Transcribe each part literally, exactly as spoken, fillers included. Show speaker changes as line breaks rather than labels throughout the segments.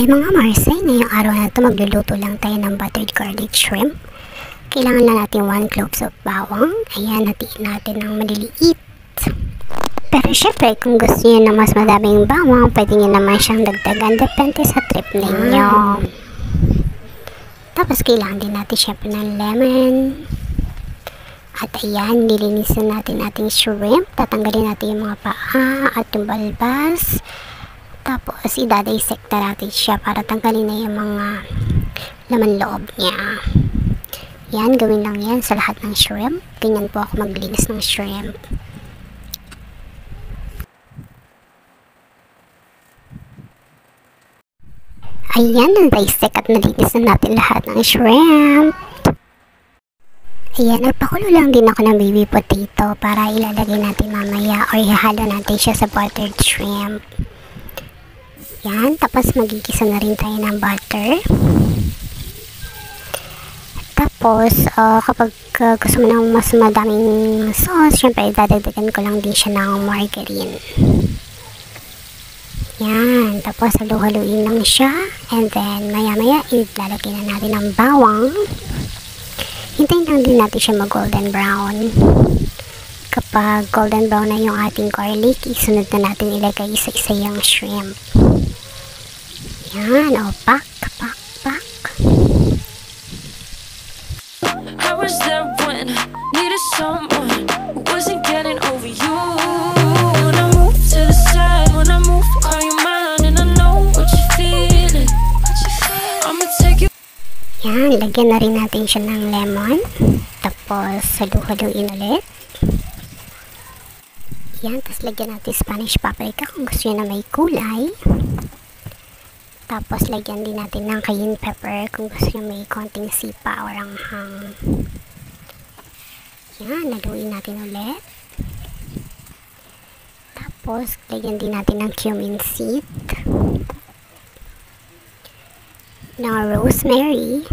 Ay mga marse, ngayong araw na ito magluluto lang tayo ng buttered garlic shrimp. Kailangan lang natin one cloves of bawang. Ayan, hatiin natin ng maliliit. Pero syempre, kung gusto niyo na mas madaming bawang, pwede niyo naman siyang dagdagan. Depende sa trip ninyo. Tapos kailangan din natin syempre ng lemon. At ayan, nilinisan natin ating shrimp. Tatanggalin natin yung mga paa at yung balbas. Tapos, idadissect na natin siya para tanggalin na yung mga laman loob niya. Yan, gawin lang yan sa lahat ng shrimp. Ganyan po ako maglinis ng shrimp. Ayan, na-dissect at nalinis na natin lahat ng shrimp. Ayan, nagpakulo lang din ako ng baby potato para ilalagay natin mamaya or ihalo natin siya sa buttered shrimp. Yan, tapos magigisa na rin tayo ng butter. Tapos, uh, kapag uh, gusto mo ng mas madaming sauce, syempre, dadagdagan ko lang din siya ng margarine. Yan, tapos halu-haluin lang siya. And then, maya-maya, ilalagay na natin ang bawang. Hintayin lang din natin siya mag-golden brown. Kapag golden brown na yung ating garlic, isunod na natin ilagay isa-isa yung shrimp. Yan, o, pak, pak, pak.
I was there when I needed someone who wasn't getting over you. When I move to the side, when I move, call you mine, and I know what you're feeling. I'ma take you.
Yan, lagyan na rin natin siya ng lemon. Tapos, halu-haluin ulit. Yan, tapos lagyan natin Spanish paprika kung gusto nyo na may kulay. Tapos, lagyan din natin ng cayenne pepper kung gusto nyo may konting sipa o anghang. Yan, haluin natin ulit. Tapos, lagyan din natin ng cumin seed. Ng rosemary.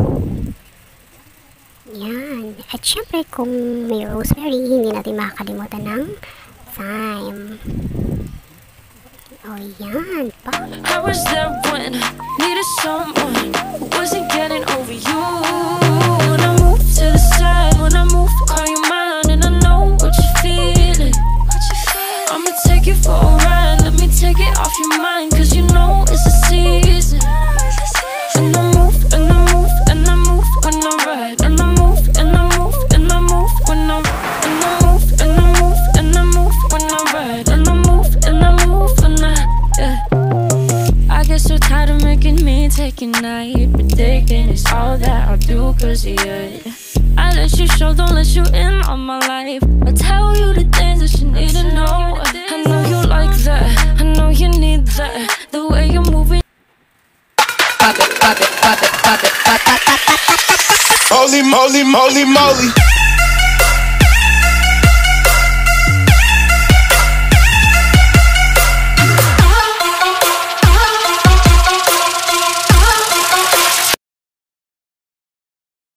Yan. At syempre, kung may rosemary, hindi natin makakalimutan ng thyme. Oh, yan. Pa.
I was there when I needed someone who wasn't getting over you. When I move to the side, when I move, call you mine, and I know what you're feeling. I'ma take you for a ride, let me take it off your mind, cause you know it's a season. And I move, and I move, and I move when I ride, and I move, and I move, and I move when I, and I move, and I move, and I move when I ride, and I move, and I move when I, yeah. I get so tired of making me take a night, but thinking it's all that I'll do cause of you. I let you show, don't let you in on my life. I tell you the things that you need to know. I know you like that, I know you need that. The way you're moving.
Pop it, pop it, pop it, pop it, pop it, pop it, pop it. Holy moly, moly, moly.